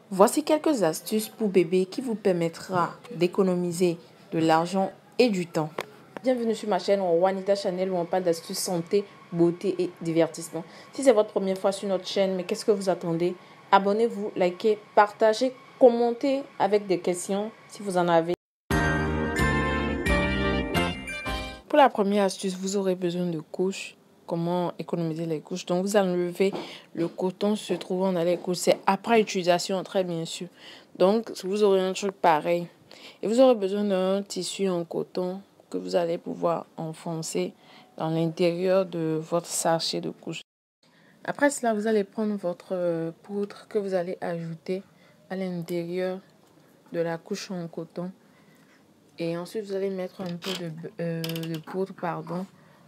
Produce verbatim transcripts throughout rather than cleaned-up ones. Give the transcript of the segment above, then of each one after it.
Voici quelques astuces pour bébé qui vous permettra d'économiser de l'argent et du temps. Bienvenue sur ma chaîne Juanita Chanel où on parle d'astuces santé, beauté et divertissement. Si c'est votre première fois sur notre chaîne, mais qu'est-ce que vous attendez? Abonnez-vous, likez, partagez, commentez avec des questions si vous en avez. Pour la première astuce, vous aurez besoin de couches. Comment économiser les couches? Donc, vous enlevez le coton se trouvant dans les couches. C'est après utilisation, très bien sûr. Donc, vous aurez un truc pareil. Et vous aurez besoin d'un tissu en coton que vous allez pouvoir enfoncer dans l'intérieur de votre sachet de couches. Après cela, vous allez prendre votre poudre que vous allez ajouter à l'intérieur de la couche en coton. Et ensuite, vous allez mettre un peu de, euh, de poudre, pardon,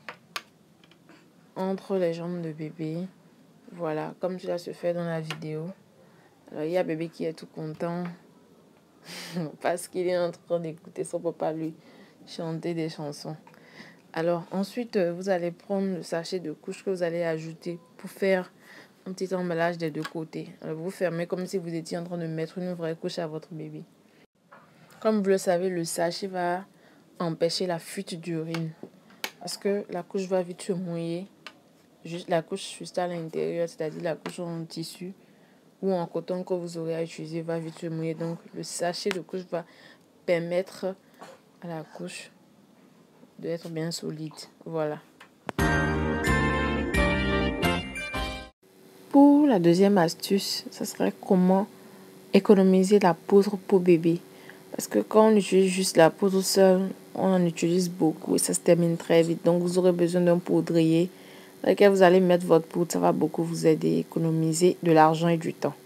entre les jambes de bébé. Voilà, comme cela se fait dans la vidéo. Alors, il y a bébé qui est tout content parce qu'il est en train d'écouter son papa lui chanter des chansons. Alors, ensuite, vous allez prendre le sachet de couche que vous allez ajouter pour faire un petit emballage des deux côtés. Alors, vous fermez comme si vous étiez en train de mettre une vraie couche à votre bébé. Comme vous le savez, le sachet va empêcher la fuite d'urine parce que la couche va vite se mouiller. Juste la couche juste à l'intérieur, c'est-à-dire la couche en tissu ou en coton que vous aurez à utiliser va vite se mouiller. Donc, le sachet de couche va permettre à la couche d'être bien solide. Voilà. Pour la deuxième astuce, ce serait comment économiser la poudre pour bébé. Parce que quand on utilise juste la poudre seule, on en utilise beaucoup et ça se termine très vite. Donc, vous aurez besoin d'un poudrier dans lequel vous allez mettre votre poudre. Ça va beaucoup vous aider à économiser de l'argent et du temps.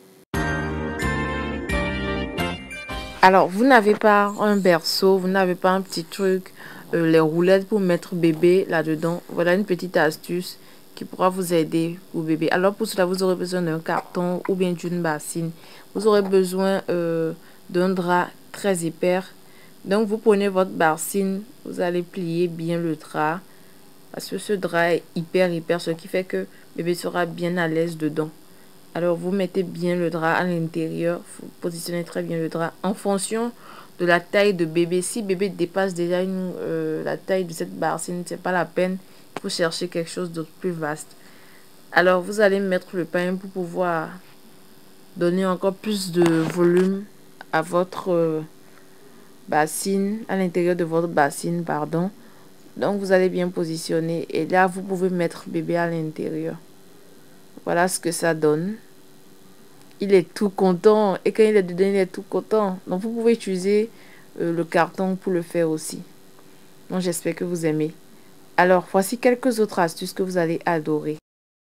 Alors, vous n'avez pas un berceau, vous n'avez pas un petit truc, euh, les roulettes pour mettre bébé là-dedans. Voilà une petite astuce qui pourra vous aider pour bébé. Alors, pour cela, vous aurez besoin d'un carton ou bien d'une bassine. Vous aurez besoin euh, d'un drap très épais. Donc, vous prenez votre bassine, vous allez plier bien le drap. Parce que ce drap est hyper, hyper, ce qui fait que bébé sera bien à l'aise dedans. Alors, vous mettez bien le drap à l'intérieur. Vous positionnez très bien le drap en fonction de la taille de bébé. Si bébé dépasse déjà une, euh, la taille de cette bassine, c'est pas la peine. Il faut chercher quelque chose d'autre plus vaste. Alors, vous allez mettre le pain pour pouvoir donner encore plus de volume à votre euh, bassine, à l'intérieur de votre bassine, pardon. Donc, vous allez bien positionner. Et là, vous pouvez mettre bébé à l'intérieur. Voilà ce que ça donne. Il est tout content. Et quand il est dedans, il est tout content. Donc, vous pouvez utiliser euh, le carton pour le faire aussi. Donc, j'espère que vous aimez. Alors, voici quelques autres astuces que vous allez adorer.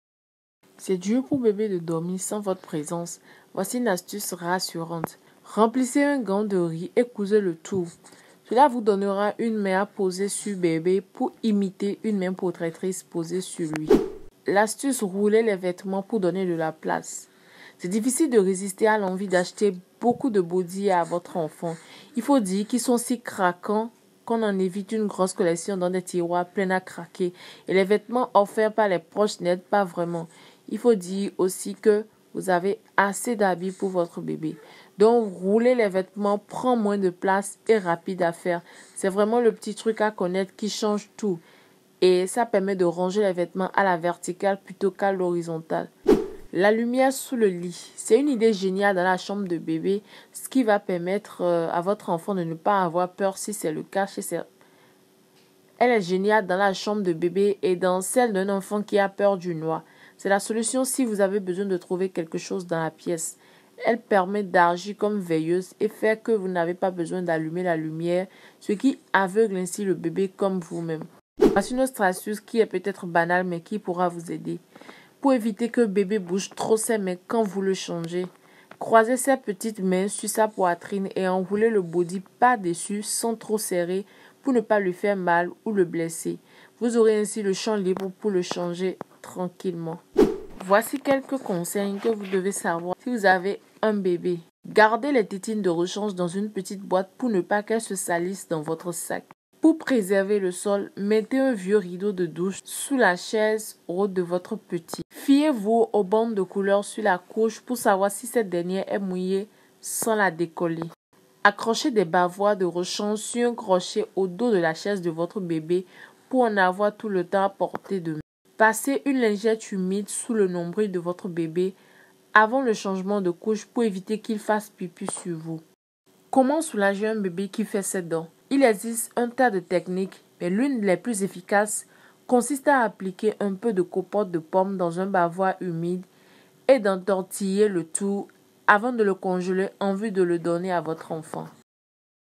C'est dur pour bébé de dormir sans votre présence. Voici une astuce rassurante. Remplissez un gant de riz et cousez le tout. Cela vous donnera une main à poser sur bébé pour imiter une main protectrice posée sur lui. L'astuce, roulez les vêtements pour donner de la place. C'est difficile de résister à l'envie d'acheter beaucoup de body à votre enfant. Il faut dire qu'ils sont si craquants qu'on en évite une grosse collection dans des tiroirs pleins à craquer. Et les vêtements offerts par les proches n'aident pas vraiment. Il faut dire aussi que vous avez assez d'habits pour votre bébé. Donc, rouler les vêtements prend moins de place et rapide à faire. C'est vraiment le petit truc à connaître qui change tout. Et ça permet de ranger les vêtements à la verticale plutôt qu'à l'horizontale. La lumière sous le lit. C'est une idée géniale dans la chambre de bébé, ce qui va permettre à votre enfant de ne pas avoir peur si c'est le cas chez ses... Elle est géniale dans la chambre de bébé et dans celle d'un enfant qui a peur du noir. C'est la solution si vous avez besoin de trouver quelque chose dans la pièce. Elle permet d'agir comme veilleuse et fait que vous n'avez pas besoin d'allumer la lumière, ce qui aveugle ainsi le bébé comme vous-même. Voici une autre astuce qui est peut-être banale mais qui pourra vous aider. Pour éviter que bébé bouge trop ses mains quand vous le changez, croisez ses petites mains sur sa poitrine et enroulez le body par-dessus sans trop serrer pour ne pas lui faire mal ou le blesser. Vous aurez ainsi le champ libre pour le changer tranquillement. Voici quelques conseils que vous devez savoir si vous avez un bébé. Gardez les tétines de rechange dans une petite boîte pour ne pas qu'elles se salissent dans votre sac. Pour préserver le sol, mettez un vieux rideau de douche sous la chaise haute de votre petit. Fiez-vous aux bandes de couleur sur la couche pour savoir si cette dernière est mouillée sans la décoller. Accrochez des bavoirs de rechange sur un crochet au dos de la chaise de votre bébé pour en avoir tout le temps à portée de main. Passez une lingette humide sous le nombril de votre bébé avant le changement de couche pour éviter qu'il fasse pipi sur vous. Comment soulager un bébé qui fait ses dents? Il existe un tas de techniques, mais l'une des plus efficaces consiste à appliquer un peu de compote de pomme dans un bavoir humide et d'entortiller le tout avant de le congeler en vue de le donner à votre enfant.